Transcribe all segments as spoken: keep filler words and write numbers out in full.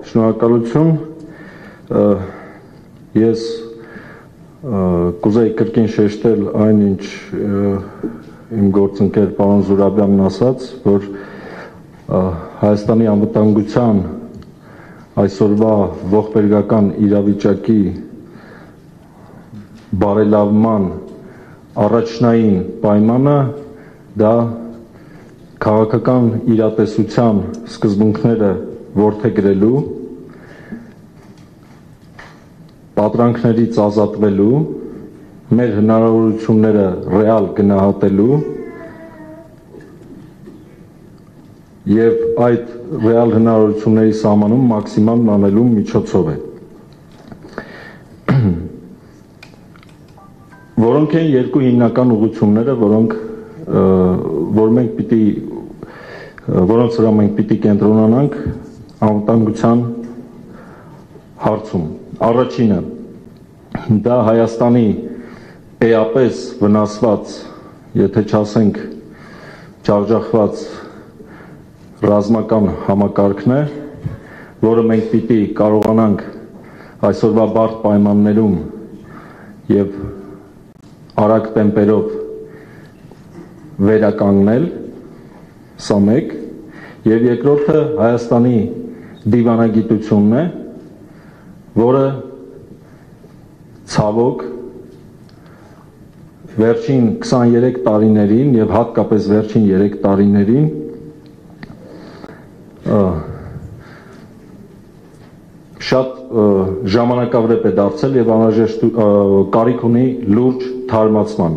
Շնորհակալություն, ես կուզեի կրկին շեշտել այն, ինչ իմ գործընկեր պարոն Զուրաբյանն ասաց, որ Հայաստանի անվտանգության այսօրվա ողբերգական իրավիճակի բարելավման առաջնային պայմանը դա քաղաքական իրատեսության սկզբունքները որդեգրելու, պատրանքներից ազատվելու, մեր հնարավորությունները ռեալ գնահատելու եւ այդ ռեալ հնարավորությունների սահմանում մաքսիմալն անելու միջոցով է։ Որոնք են երկու հիմնական ուղղությունները, որոնք որ մենք պիտի որոնց վրա մենք պիտի կենտրոնանանք անվտանգության հարցում։ Առաջինը դա Հայաստանի էապես վնասված, եթե չասենք ջախջախված ռազմական համակարգն է, որը մենք պիտի կարողանանք այսօրվա բարդ պայմաններում եւ արագ տեմպերով վերականգնել, սա մեկ, եւ երկրորդը Հայաստանի դիվանագիտությունն է, որը ցավոք վերջին քսաներեք տարիներին եւ հատկապես վերջին երեք տարիներին շատ ժամանակավրեպ է դարձել եւ անհրաժեշտ կարիք ունի լուրջ թարմացման։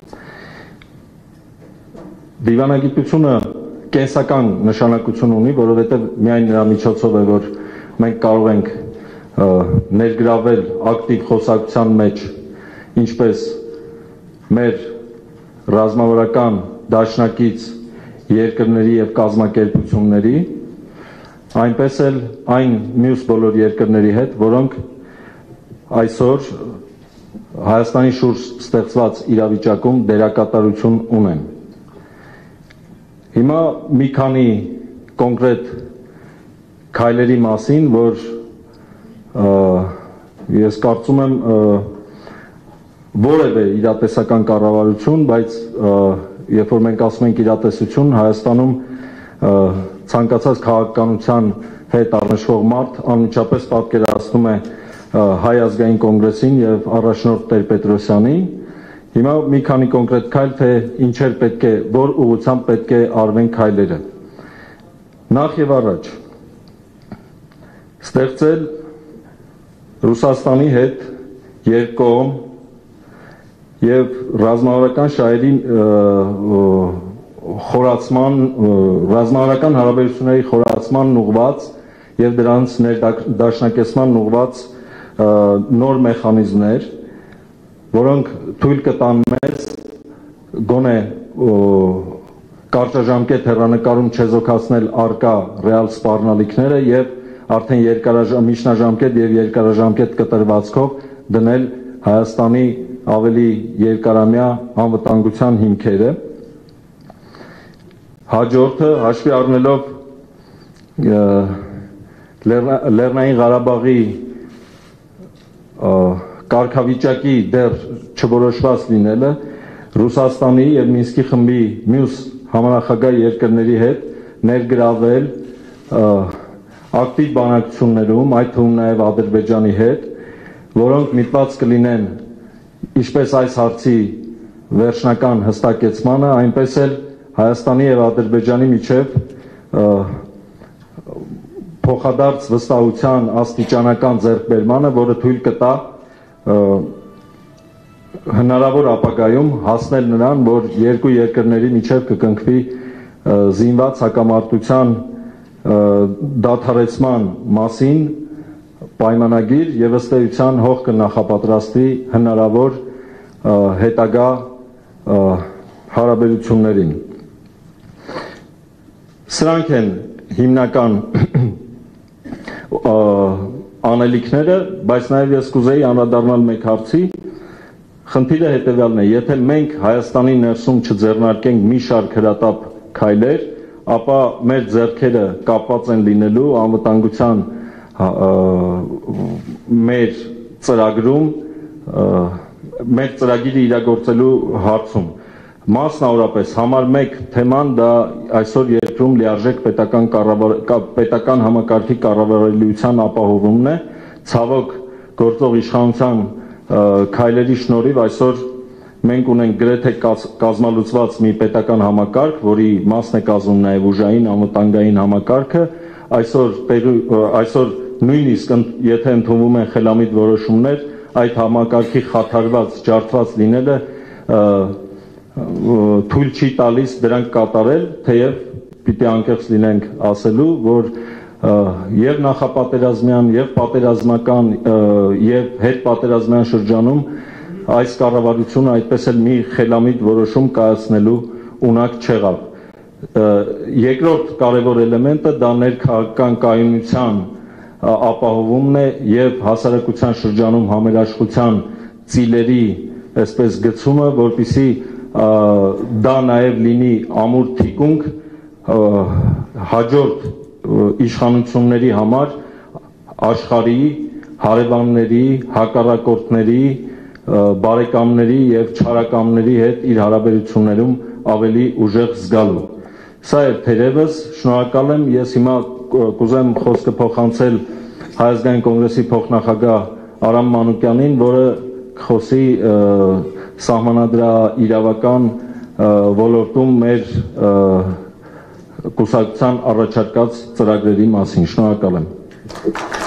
Դիվանագիտությունը կենսական նշանակություն ունի, որովհետեւ միայն նրա միջոցով է, որ մենք կարող ենք ներգրավել ակտիվ խոսակցության մեջ ինչպես մեր ռազմավարական դաշնակից երկրների եւ կազմակերպությունների, այնպես էլ այն մյուս բոլոր երկրների հետ, որոնք այսօր Հայաստանի շուրջ ստեղծված իրավիճակում դերակատարություն ունեն։ Հիմա մի քանի կոնկրետ քայլերի մասին, որ ես կարծում եմ որևէ իրատեսական կառավարություն, բայց երբ որ մենք ասում ենք իրատեսություն, Հայաստանում ցանկացած քաղաքականության հետ առնչվող մարդ անմիջապես պատկերացնում է Հայ ազգային կոնգրեսին եւ առաջնորդ Տեր-Պետրոսյանին։ Հիմա մի քանի կոնկրետ քայլ, թե ինչեր պետք է, որ ուղղությամբ պետք է արվեն քայլերը։ Նախ եւ առաջ ստեղծել Ռուսաստանի հետ երկկողմ եւ ռազմավարական շահերի խորացման, ռազմավարական հարաբերությունների խորացման ուղղված եւ դրանց ներդաշնակեցման ուղղված նոր մեխանիզմներ, որոնք թույլ կտան մեզ գոնե կարճաժամկետ հեռանկարում չեզոքացնել արկա ռեալ սպառնալիքները եւ արդեն երկարաժամկետ եւ երկարաժամկետ կտրվածքով դնել Հայաստանի ավելի երկարամյա անվտանգության հիմքերը։ Հաջորդը հաշվի առնելով Լեռնային Ղարաբաղի կարգավիճակի դեռ չորոշված լինելը, Ռուսաստանի եւ Մինսկի խմբի մյուս համանախագահ երկրների հետ ներգրավել ակտիվ բանակցություններում, այդ թվում նաեւ Ադրբեջանի հետ, որոնք միտված կլինեն ինչպես այս հարցի վերջնական հստակեցմանը, այնպես էլ Հայաստանի եւ Ադրբեջանի միջև փոխադարձ վստահության աստիճանական ձեռքբերմանը, որը թույլ կտա հնարավոր ապագայում հասնել նրան, որ երկու երկրների միջև կկնքվի զինված հակամարտության դադարեցման մասին պայմանագիր եւ ըստ էության հող կնախապատրաստվի հնարավոր հետագա հարաբերություններին։ Սրանք են հիմնական անելիքները, բայց նաև ես կուզեի անդրադառնալ մեկ հարցի։ Խնդիրը հետևյալն է, եթե մենք Հայաստանի ներսում չձեռնարկենք մի շարք հրատապ քայլեր, ապա մեր ձեռքերը կապված են լինելու անվտանգության մեր ծրագրում մեր ծրագիրը իրագործելու հարցում մասնավորապես համար մեկ թեման դա այսօր երկրում լիարժեք պետական պետական համակարգի կառավարելիության ապահովումն է ցավոք գործող իշխանության քայլերի շնորհիվ այսօր մենք ունենք գրեթե կազմալուծված մի պետական համակարգ, որի մասն է կազմում նաև ուժային անվտանգային համակարգը, այսօր այսօր նույնիսկ եթե ընդունվում են խելամիտ որոշումներ, այդ համակարգի խաթարված, ջարդված լինելը թույլ չի տալիս դրանք կատարել, թեև պիտի անկեղծ լինենք ասելու, որ եւ նախապատերազմյան, եւ պատերազմական, եւ հետպատերազմյան շրջանում այս կառավարությունը այդպես էլ մի խելամիտ որոշում կայացնելու ունակ չեղավ։ Երկրորդ կարևոր էլեմենտը դա ներքաղաքական կայունության ապահովումն է եւ հասարակության շրջանում համերաշխության ծիլերի այսպես գծումը, որպեսզի դա նաեւ լինի ամուր թիկունք հաջորդ իշխանությունների համար աշխարհի, հարևանների, հակառակորդների, բարեկամների եւ չարակամների հետ իր հարաբերություններում ավելի ուժեղ զգալու։ Սա է թերևս, շնորհակալ եմ, ես հիմա կուզեմ խոսքը փոխանցել Հայ ազգային կոնգրեսի փոխնախագահ Արամ Մանուկյանին, որը խոսի սահմանադրաիրավական ոլորտում մեր կուսակցության առաջարկած ծրագրերի մասին։ Շնորհակալ եմ։